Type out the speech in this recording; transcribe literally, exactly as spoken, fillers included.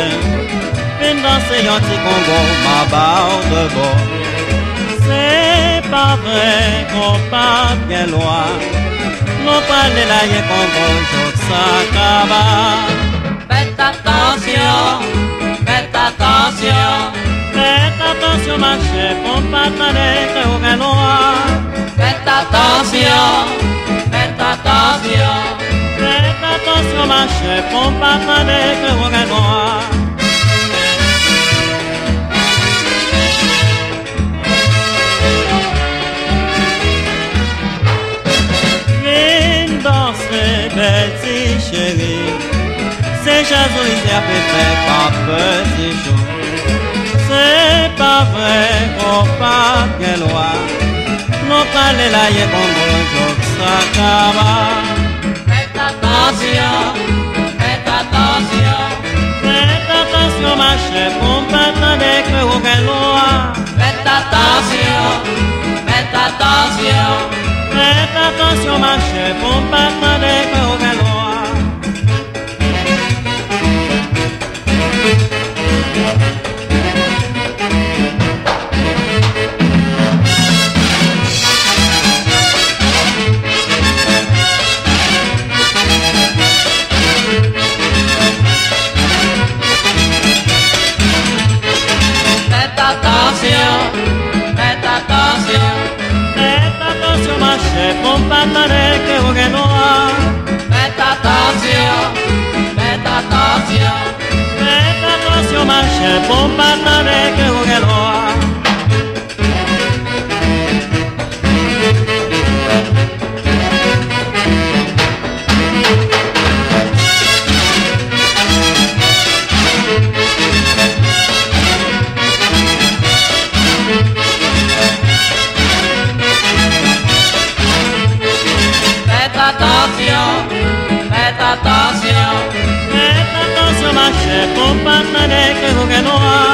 matin, fin danser un petit Congo, ma barre de bord. C'est pas vrai qu'on part bien loin, non pas les laïcs Congo, joue ça cabane. Faites attention, faites attention, faites attention ma chère, pour pas t'arrêter au gain noir. Faites attention, faites attention, faites attention ma chère, pour pas t'arrêter au gain noir. Viens danser, belle chérie, c'est jalousie à faire par petit jour. C'est pas vrai, on part bien loin, non pas les laïcs Congo, ça cabane. Faites attention, faites attention, faites attention ma chère, pour pas t'arrêter au gain noir. Faites attention, faites attention, faites attention ma chère, pour pas t'arrêter au gain noir. Faites attention, faites attention, faites attention ma chère, pour pas t'arrêter au gain noir. Faites attention, faites attention, faites attention ma chère, pour pas t'arrêter au gain noir. Faites attention, faites attention, faites attention ma chère, pour pas t'arrêter au gain noir.